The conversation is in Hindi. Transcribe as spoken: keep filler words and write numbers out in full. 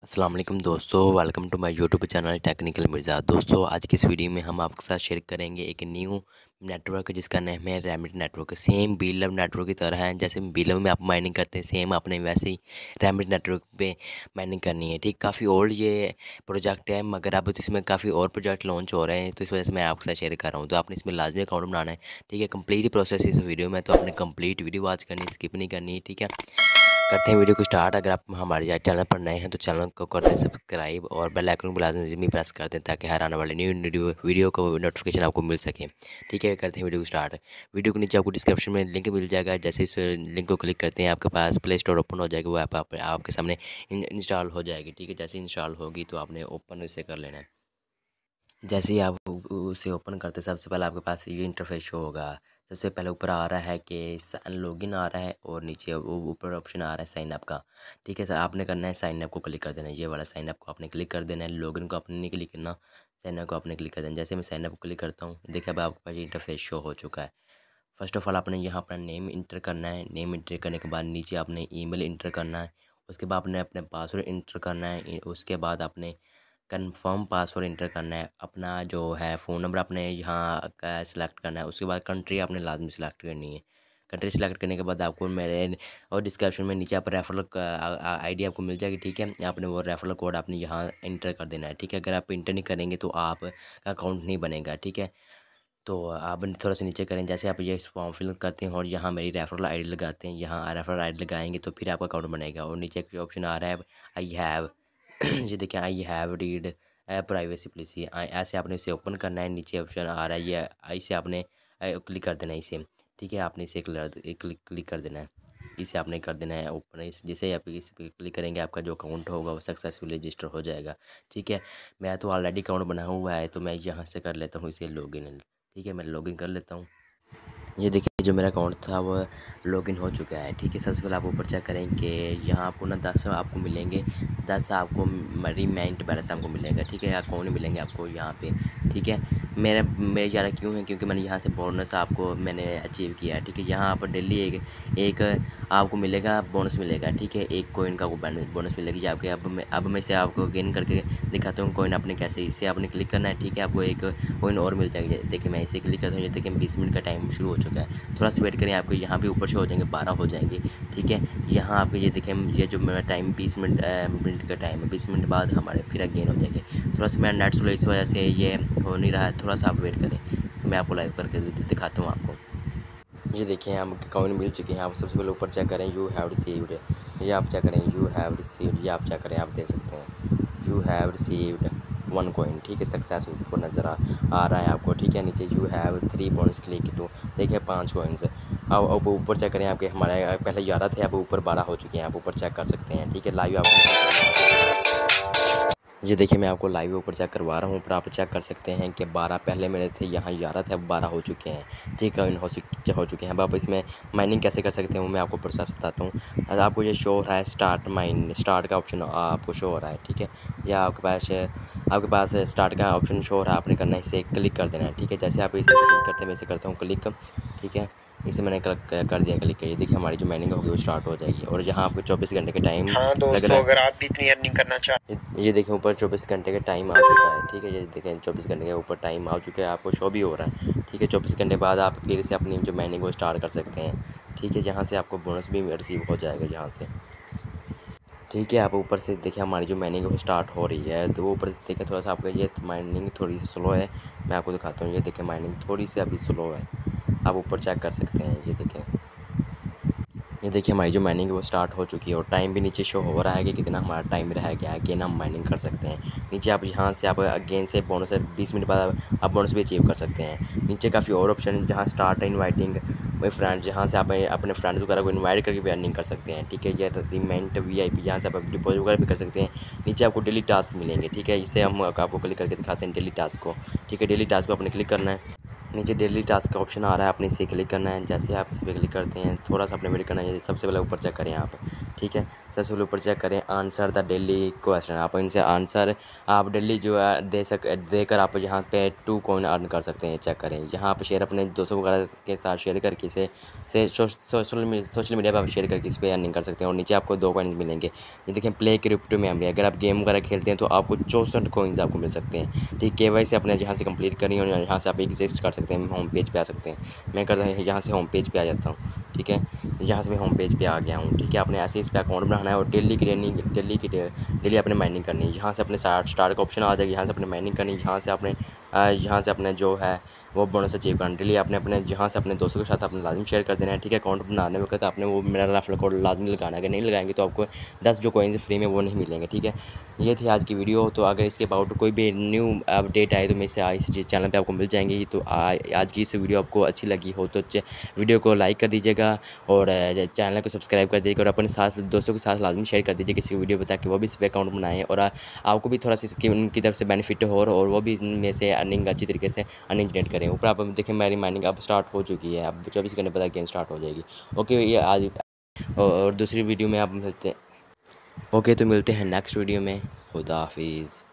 अस्सलाम वालेकुम दोस्तों, welcome to my YouTube channel technical Mirza. दोस्तों आज की इस वीडियो में हम आपके साथ शेयर करेंगे एक न्यू नेटवर्क जिसका नाम है रेमिट नेटवर्क। सेम बीलव नेटवर्क की तरह है, जैसे बीलव में आप माइनिंग करते हैं सेम आपने वैसे ही रेमिट नेटवर्क पे माइनिंग करनी है। ठीक, काफ़ी ओल्ड ये प्रोजेक्ट है मगर अब तो इसमें काफ़ी और प्रोजेक्ट लॉन्च हो रहे हैं, तो इस वजह से मैं आपके साथ शेयर कर रहा हूँ। तो आपने इसमें लाजमी अकाउंट बनाना है। ठीक है, कंप्लीट प्रोसेस इस वीडियो में, तो आपने कंप्लीट वीडियो वॉच करनी है, स्किप नहीं करनी है। ठीक है, करते हैं वीडियो को स्टार्ट। अगर आप हमारे चैनल पर नए हैं तो चैनल को कर दें सब्सक्राइब और बेल आइकन को लाजमी प्रेस कर दें ताकि हर आने वाले न्यू वीडियो वीडियो को नोटिफिकेशन आपको मिल सके। ठीक है, करते हैं वीडियो को स्टार्ट। वीडियो के नीचे आपको डिस्क्रिप्शन में लिंक मिल जाएगा, जैसे इस लिंक को क्लिक करते हैं आपके पास प्ले स्टोर ओपन हो जाएगा, वो ऐप आप, आपके सामने इंस्टॉल हो जाएगी। ठीक है, जैसे इंस्टॉल होगी तो आपने ओपन उसे कर लेना है। जैसे ही आप उ- उसे ओपन करते हैं सबसे पहले आपके पास ये इंटरफेस शो होगा। सबसे पहले ऊपर आ रहा है कि लॉगिन आ रहा है और नीचे वो ऊपर ऑप्शन आ रहा है साइन अप का। ठीक है सर, आपने करना है साइन अप को क्लिक कर देना है, ये वाला साइन अप को आपने क्लिक कर देना है। लॉगिन को आपने नहीं क्लिक करना, साइन अप को आपने क्लिक कर देना। जैसे मैं साइन अप को क्लिक करता हूँ, देखिए अब आपके पास ये इंटरफेस शो हो चुका है। फर्स्ट ऑफ ऑल आपने यहाँ अपना नेम इंटर करना है। नेम इंटर करने के बाद नीचे आपने ईमेल इंटर करना है। उसके बाद आपने अपने पासवर्ड इंटर करना है। उसके बाद आपने कंफर्म पासवर्ड इंटर करना है। अपना जो है फ़ोन नंबर आपने यहाँ का सिलेक्ट करना है। उसके बाद कंट्री आपने लाजमी सिलेक्ट करनी है। कंट्री सेलेक्ट करने के बाद आपको मेरे और डिस्क्रिप्शन में नीचे आप रेफरल आईडी आपको मिल जाएगी। ठीक है, आपने वो रेफरल कोड आपने यहाँ इंटर कर देना है। ठीक है, अगर आप इंटर नहीं करेंगे तो आपका अकाउंट नहीं बनेगा। ठीक है, तो आप थोड़ा सा नीचे करें, जैसे आप ये फॉर्म फिल करते हैं और यहाँ मेरी रेफरल आईडी लगाते हैं, यहाँ रेफरल आईडी लगाएंगे तो फिर आपका अकाउंट बनेगा। और नीचे एक ऑप्शन आ रहा है आई हैव ये देखिए I have read privacy policy, ऐसे आपने इसे ओपन करना है। नीचे ऑप्शन आ रहा है ये इसे आपने क्लिक कर देना है इसे। ठीक है, आपने इसे क्लिक क्लिक कर देना है, इसे आपने कर देना है ओपन। इस जैसे आप इस पर क्लिक करेंगे आपका जो अकाउंट होगा वो सक्सेसफुल रजिस्टर हो जाएगा। ठीक है, मैं तो ऑलरेडी अकाउंट बना हुआ है तो मैं यहाँ से कर लेता हूँ इसे लॉगिन। ठीक है, मैं लॉगिन कर लेता हूँ। ये देखिए जो मेरा अकाउंट था वो लॉगिन हो चुका है। ठीक है, सबसे पहले आप ऊपर चेक करें कि यहाँ आपको ना दस आपको मिलेंगे, दस आपको रिमाइंड बैलेंस आपको मिलेगा। ठीक है, या कौन मिलेंगे आपको यहाँ पे। ठीक है, मेरा मेरे ज़्यादा क्यों है क्योंकि मैंने यहाँ से बोनस आपको मैंने अचीव किया है। ठीक है, यहाँ पर डेली एक एक आपको मिलेगा बोनस मिलेगा। ठीक है, एक कोइन का बोनस मिलेगी आपके। अब मैं अब मैं से आपको गेन करके दिखाता हूँ कोइन आपने कैसे, इसे आपने क्लिक करना है। ठीक है, आपको एक कोइन और मिल जाएगी। देखिए मैं इसे क्लिक करता हूँ, ये देखिए बीस मिनट का टाइम शुरू हो चुका है। थोड़ा सा वेट करें, आपको यहाँ भी ऊपर से हो जाएंगे, बारह हो जाएंगे। ठीक है, यहाँ आपको ये देखें ये जो मेरा टाइम बीस मिनट मिनट का टाइम है, बीस मिनट बाद हमारे फिर गेन हो जाएंगे। थोड़ा सा मेरा नेट स्लो इस वजह से ये हो नहीं रहा है, थोड़ा सा आप वेट करें, मैं आपको लाइव करके दिखाता हूँ आपको। ये देखिए हम अकाउंट मिल चुके हैं। आप सबसे पहले ऊपर चेक करें यू हैव रिसीव्ड, ये आप चेक करें यू हैव रिसीव्ड, ये आप चेक करें, आप देख सकते हैं you have received one coin. ठीक है, सक्सेस ऊपर नज़र आ, आ रहा है आपको। ठीक है, नीचे you have three points click to, देखिए पाँच कॉइन्स। अब अब ऊपर चेक करें आपके हमारे पहले ग्यारह थे, अब ऊपर बारह हो चुके हैं, आप ऊपर चेक कर सकते हैं। ठीक है, लाइव आप ये देखिए मैं आपको लाइव ऊपर चेक करवा रहा हूँ, ऊपर आप चेक कर सकते हैं कि बारह पहले मेरे थे, यहाँ ग्यारह थे, अब बारह हो चुके हैं। ठीक है, इन हो हो चुके हैं। अब आप इसमें माइनिंग कैसे कर सकते हैं वो मैं आपको प्रोसेस बताता हूँ। अब आपको ये शो हो रहा है स्टार्ट माइन, स्टार्ट का ऑप्शन आपको शो हो रहा है। ठीक है, या आपके पास आपके पास स्टार्ट का ऑप्शन शो हो रहा है, आपने करना है इसे क्लिक कर देना है। ठीक है, जैसे आप इसे क्लिक करते हैं मैं इसे करता हूँ क्लिक। ठीक है, इसे मैंने कर दिया क्लिक। ये देखिए हमारी जो माइनिंग होगी वो स्टार्ट हो जाएगी और यहाँ आपको चौबीस घंटे के टाइम हाँ लग दोस्तों, रहा है। अगर आप भी इतनी अर्निंग करना चाहते ये ये देखें ऊपर चौबीस घंटे का टाइम आ चुका है। ठीक है, ये देखें चौबीस घंटे के ऊपर टाइम आ चुका है, आपको शो भी हो रहा है। ठीक है, चौबीस घंटे बाद आप फिर से अपनी जो माइनिंग को स्टार्ट कर सकते हैं। ठीक है, जहाँ से आपको बोनस भी रिसीव हो जाएगा यहाँ से। ठीक है, आप ऊपर से देखिए हमारी जो माइनिंग वो स्टार्ट हो रही है, तो वो ऊपर देखिए थोड़ा सा आपका ये माइनिंग थोड़ी सी स्लो है, मैं आपको दिखाता हूँ। ये देखिए माइनिंग थोड़ी सी अभी स्लो है, आप ऊपर चेक कर सकते हैं। ये देखें ये देखिए हमारी जो माइनिंग है वो स्टार्ट हो चुकी है और टाइम भी नीचे शो हो रहा है कि कितना हमारा टाइम रह गया है, अगेन हम माइनिंग कर सकते हैं। नीचे आप यहाँ से आप अगेन से बोनस बीस मिनट बाद आप बोनस भी अचीव कर सकते हैं। नीचे काफ़ी और ऑप्शन है, जहाँ स्टार्ट इनवाइटिंग माई फ्रेंड, जहाँ से आप अपने फ्रेंड्स वगैरह को इन्वाइट करके भी अर्निंग कर सकते हैं। ठीक है, ये रिमेंट वी आई पी, यहाँ से आप डिपॉजिट वगैरह भी कर सकते हैं। नीचे आपको डेली टास्क मिलेंगे। ठीक है, इससे हम आपको क्लिक करके दिखाते हैं डेली टास्क को। ठीक है, डेली टास्क को आपने क्लिक करना है, नीचे डेली टास्क का ऑप्शन आ रहा है, आपने इसे क्लिक करना है। जैसे आप इस पर क्लिक करते हैं थोड़ा सा अपने वेट करना है, सबसे पहले ऊपर चेक करें आप। ठीक है, सबसे पहले ऊपर चेक करें आंसर द डेली क्वेश्चन। आप इनसे आंसर आप डेली जो है दे सक देकर आप यहाँ पे टू कॉइन अर्न कर सकते हैं। चेक करें यहाँ आप शेयर अपने दोस्तों वगैरह के साथ शेयर करके इसे से सोशल सोशल मीडिया पर आप शेयर करके इस पर अर्निंग कर सकते हैं। और नीचे आपको दो कॉइन्स मिलेंगे। ये देखें प्ले क्रिप्टो मेमोरी। अगर आप गेम वगैरह खेलते हैं तो आपको चौंसठ कॉइन्स आपको मिल सकते हैं। ठीक के वाई से अपने यहाँ से कंप्लीट करें और यहाँ से आप एग्जिस्ट कर सकते हैं, होम पेज पे आ सकते हैं। मैं करता हूँ यहाँ से होम पेज पे आ जाता हूँ। ठीक है, यहाँ से मैं होम पेज पे आ गया हूँ। ठीक है, आपने ऐसे इस पर अकाउंट बनाना है और डेली की डेली डेली की डेली अपने माइनिंग करनी है। यहाँ से अपने स्टार्ट स्टार्ट का ऑप्शन आ जाएगा, यहाँ से अपने माइनिंग करनी है। यहाँ से अपने यहाँ से अपने जो है वो बोनस अचीव करना। डेली आपने अपने यहाँ से अपने दोस्तों के साथ अपने लाजमी शेयर कर देना है। ठीक है, अकाउंट बनाने वक्त आपने वो मेरा रेफरल कोड लाजमी लगाना है। अगर नहीं लगाएंगे तो आपको दस जो कॉइन्स फ्री में वो नहीं मिलेंगे। ठीक है, ये थी आज की वीडियो। तो अगर इसके अबाउट कोई भी न्यू अपडेट आए तो मैं इसे इस चैनल पे आपको मिल जाएंगी। तो आज की इस वीडियो आपको अच्छी लगी हो तो वीडियो को लाइक कर दीजिएगा और चैनल को सब्सक्राइब कर दीजिएगा और अपने साथ दोस्तों के साथ लाजमी शेयर कर दीजिए किसी वीडियो पर, ताकि वो भी इस पर अकाउंट बनाएं और आपको भी थोड़ा सा उनकी तरफ से बेनिफिट हो और वो भी इनमें से अर्निंग अच्छी तरीके से अर्निंग जनरेट करें। ऊपर आप देखें मेरी माइनिंग अब स्टार्ट हो चुकी है, अब चौबीस घंटे बाद गेम स्टार्ट हो जाएगी। ओके, ये आज और दूसरी वीडियो में आप मिलते हैं। ओके, तो मिलते हैं नेक्स्ट वीडियो में। खुदा हाफिज़।